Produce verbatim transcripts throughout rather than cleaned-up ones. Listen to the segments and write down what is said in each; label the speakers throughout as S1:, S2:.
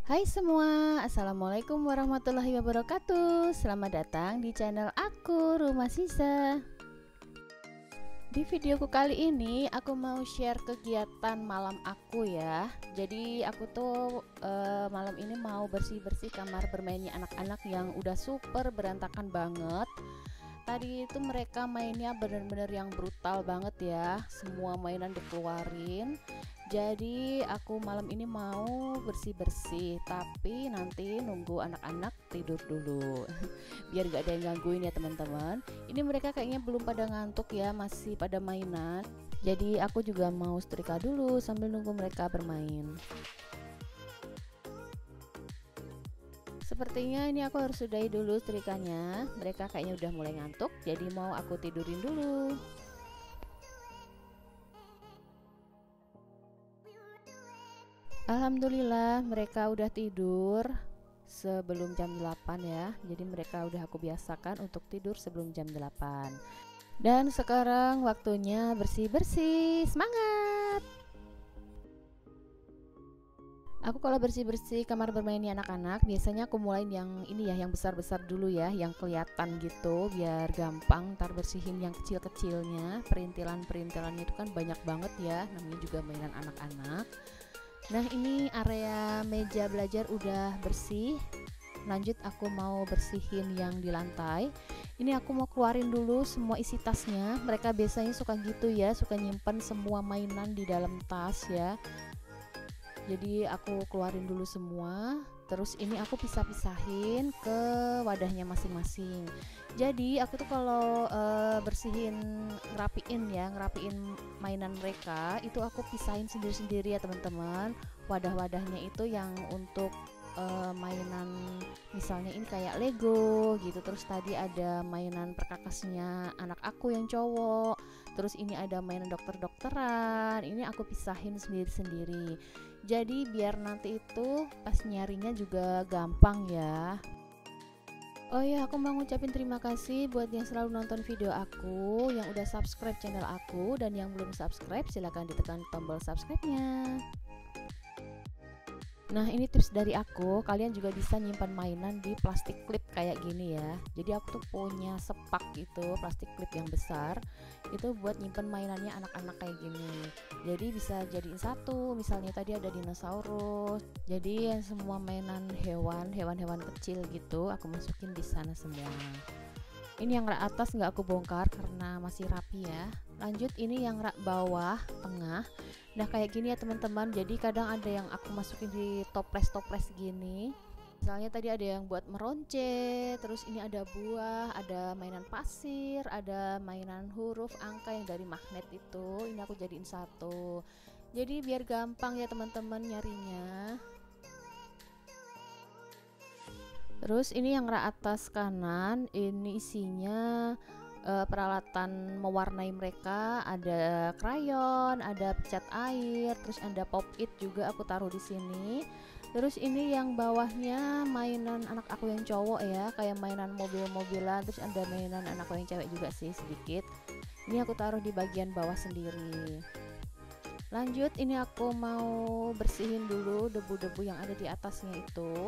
S1: Hai semua, Assalamualaikum warahmatullahi wabarakatuh. Selamat datang di channel aku, Rumah Sisa. Di videoku kali ini aku mau share kegiatan malam aku ya. Jadi aku tuh uh, malam ini mau bersih-bersih kamar bermainnya anak-anak yang udah super berantakan banget. Tadi itu mereka mainnya bener-bener yang brutal banget ya, semua mainan dikeluarin. Jadi aku malam ini mau bersih-bersih, tapi nanti nunggu anak-anak tidur dulu biar gak ada yang gangguin ya teman-teman. Ini mereka kayaknya belum pada ngantuk ya, masih pada mainan. Jadi aku juga mau setrika dulu sambil nunggu mereka bermain. Sepertinya ini aku harus sudahi dulu setrikanya. Mereka kayaknya udah mulai ngantuk, jadi mau aku tidurin dulu. Alhamdulillah mereka udah tidur sebelum jam delapan ya. Jadi mereka udah aku biasakan untuk tidur sebelum jam delapan. Dan sekarang waktunya bersih-bersih. Semangat! Aku kalau bersih-bersih kamar bermainnya anak-anak, biasanya aku mulai yang ini ya, yang besar-besar dulu ya, yang kelihatan gitu, biar gampang ntar bersihin yang kecil-kecilnya. Perintilan-perintilannya itu kan banyak banget ya, namanya juga mainan anak-anak. Nah ini area meja belajar udah bersih. Lanjut aku mau bersihin yang di lantai. Ini aku mau keluarin dulu semua isi tasnya. Mereka biasanya suka gitu ya, suka nyimpen semua mainan di dalam tas ya. Jadi aku keluarin dulu semua. Terus ini aku pisah-pisahin ke wadahnya masing-masing. Jadi aku tuh kalau uh, bersihin, ngerapiin ya, ngerapiin mainan mereka, itu aku pisahin sendiri-sendiri ya teman-teman. Wadah-wadahnya itu yang untuk uh, mainan, misalnya ini kayak Lego gitu. Terus tadi ada mainan perkakasnya anak aku yang cowok. Terus ini ada mainan dokter-dokteran. Ini aku pisahin sendiri-sendiri. Jadi biar nanti itu pas nyarinya juga gampang ya. Oh ya, aku mau ngucapin terima kasih buat yang selalu nonton video aku, yang udah subscribe channel aku, dan yang belum subscribe silahkan ditekan tombol subscribe-nya. Nah ini tips dari aku, kalian juga bisa nyimpan mainan di plastik clip kayak gini ya. Jadi aku tuh punya sepak gitu, plastik clip yang besar, itu buat nyimpan mainannya anak-anak kayak gini. Jadi bisa jadiin satu, misalnya tadi ada dinosaurus. Jadi yang semua mainan hewan, hewan-hewan kecil gitu, aku masukin di sana semua. Ini yang rak atas nggak aku bongkar karena masih rapi ya. Lanjut ini yang rak bawah tengah. Nah kayak gini ya teman-teman. Jadi kadang ada yang aku masukin di toples-toples gini. Misalnya tadi ada yang buat meronce, terus ini ada buah, ada mainan pasir, ada mainan huruf angka yang dari magnet itu. Ini aku jadiin satu. Jadi biar gampang ya teman-teman nyarinya. Terus ini yang rak atas kanan, ini isinya uh, peralatan mewarnai mereka, ada krayon, ada pecat air, terus ada pop it juga aku taruh di sini. Terus ini yang bawahnya mainan anak aku yang cowok ya, kayak mainan mobil-mobilan, terus ada mainan anak aku yang cewek juga sih sedikit. Ini aku taruh di bagian bawah sendiri. Lanjut ini aku mau bersihin dulu debu-debu yang ada di atasnya itu.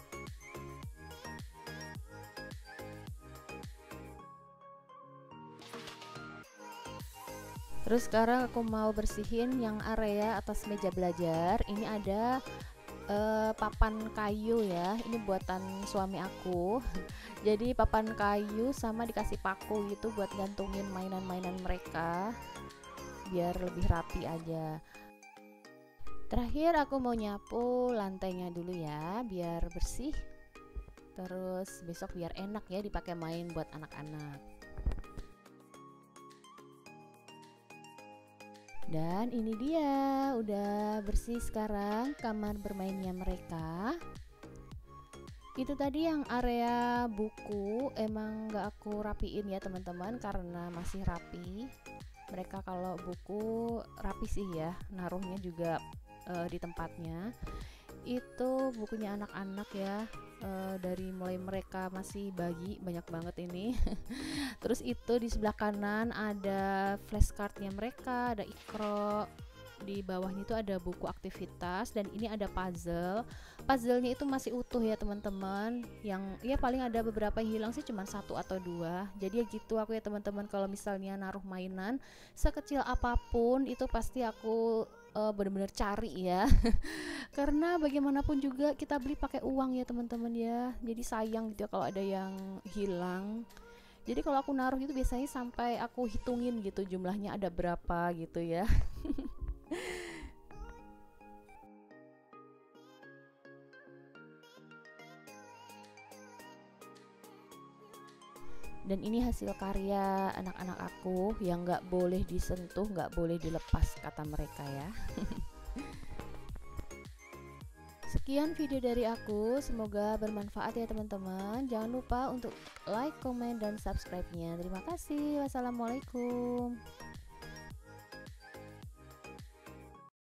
S1: Terus sekarang aku mau bersihin yang area atas meja belajar. Ini ada uh, papan kayu ya. Ini buatan suami aku. Jadi papan kayu sama dikasih paku gitu buat gantungin mainan-mainan mereka, biar lebih rapi aja. Terakhir aku mau nyapu lantainya dulu ya, biar bersih. Terus besok biar enak ya dipakai main buat anak-anak. Dan ini dia udah bersih sekarang kamar bermainnya mereka. Itu tadi yang area buku emang gak aku rapiin ya teman-teman karena masih rapi. Mereka kalau buku rapi sih ya, naruhnya juga uh, di tempatnya. Itu bukunya anak-anak ya, uh, dari mulai mereka masih bayi, banyak banget ini. Terus itu di sebelah kanan ada flashcardnya mereka, ada ikro. Di bawahnya itu ada buku aktivitas dan ini ada puzzle. Puzzle-nya itu masih utuh ya teman-teman. Yang ya paling ada beberapa yang hilang sih cuma satu atau dua. Jadi ya gitu aku ya teman-teman, kalau misalnya naruh mainan sekecil apapun itu pasti aku uh, bener-bener cari ya. Karena bagaimanapun juga kita beli pakai uang ya teman-teman ya. Jadi sayang gitu ya kalau ada yang hilang. Jadi kalau aku naruh itu biasanya sampai aku hitungin gitu jumlahnya ada berapa gitu ya. Dan ini hasil karya anak-anak aku yang nggak boleh disentuh, nggak boleh dilepas kata mereka ya. Sekian video dari aku, semoga bermanfaat ya teman-teman. Jangan lupa untuk like, comment, dan subscribe-nya. Terima kasih. Wassalamualaikum.